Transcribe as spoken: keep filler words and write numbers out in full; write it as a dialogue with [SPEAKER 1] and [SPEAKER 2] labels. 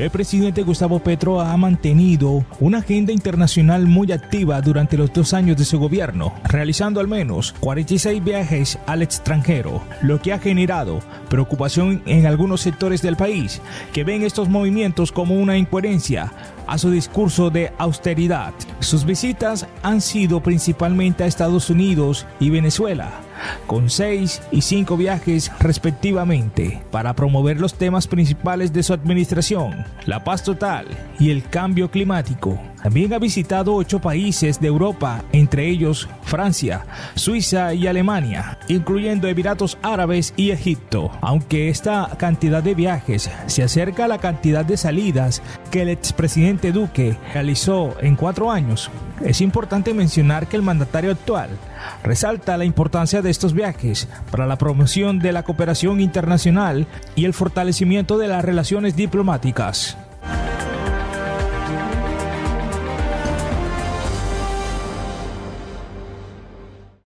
[SPEAKER 1] El presidente Gustavo Petro ha mantenido una agenda internacional muy activa durante los dos años de su gobierno, realizando al menos cuarenta y seis viajes al extranjero, lo que ha generado preocupación en algunos sectores del país, que ven estos movimientos como una incoherencia a su discurso de austeridad. Sus visitas han sido principalmente a Estados Unidos y Venezuela, con seis y cinco viajes respectivamente, para promover los temas principales de su administración, la paz total y el cambio climático. También ha visitado ocho países de Europa, entre ellos Francia, Suiza y Alemania, incluyendo Emiratos Árabes y Egipto. Aunque esta cantidad de viajes se acerca a la cantidad de salidas que el expresidente Duque realizó en cuatro años, es importante mencionar que el mandatario actual resalta la importancia de estos viajes para la promoción de la cooperación internacional y el fortalecimiento de las relaciones diplomáticas.